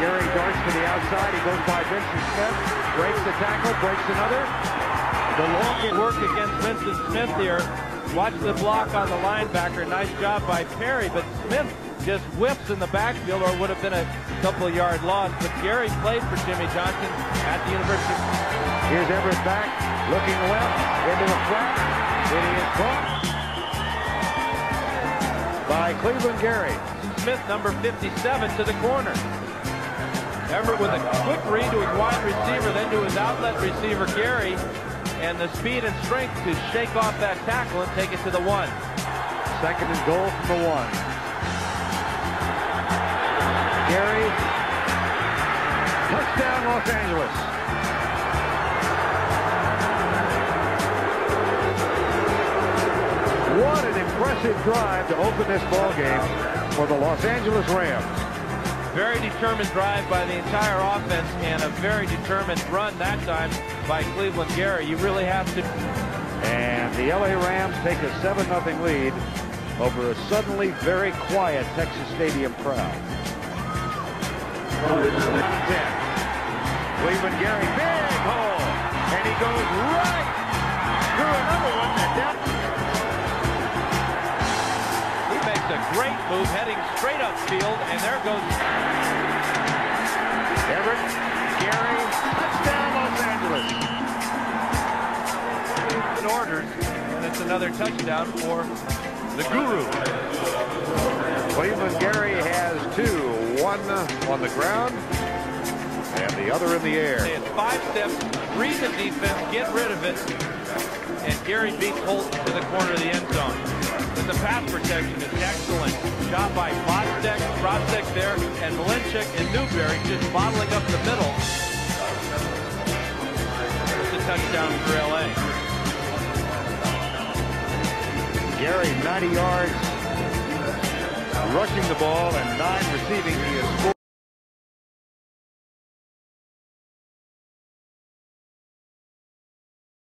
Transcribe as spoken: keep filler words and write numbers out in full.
Gary darts to the outside. He goes by Vincent Smith. Breaks the tackle. Breaks another. The long work against Vincent Smith here. Watch the block on the linebacker. Nice job by Perry, but Smith just whips in the backfield, or would have been a couple of yard loss. But Gary played for Jimmy Johnson at the University. Here's Everett back, looking left, into the flat. It is caught by Cleveland Gary. Smith, number fifty-seven, to the corner. Everett with a quick read to his wide receiver, then to his outlet receiver, Gary, and the speed and strength to shake off that tackle and take it to the one. Second and goal from the one. Gary, touchdown Los Angeles. What an impressive drive to open this ball game for the Los Angeles Rams. Very determined drive by the entire offense, and a very determined run that time by Cleveland Gary. You really have to. And the L A Rams take a seven nothing lead over a suddenly very quiet Texas Stadium crowd. Cleveland Gary, big hole, and he goes right through another one. And down. He makes a great move, heading straight upfield, and there goes Everett, Gary, touchdown Los Angeles. in orders, and it's another touchdown for the Guru. Cleveland Gary has two, one on the ground and the other in the air. They had five steps, read the defense, get rid of it, and Gary beats Holt to the corner of the end zone. And the pass protection is excellent. Shot by Bostek, Prostek there, and Malinchik and Newberry just bottling up the middle. It's a touchdown for L A. Gary, ninety yards rushing the ball and nine receiving. He has scored.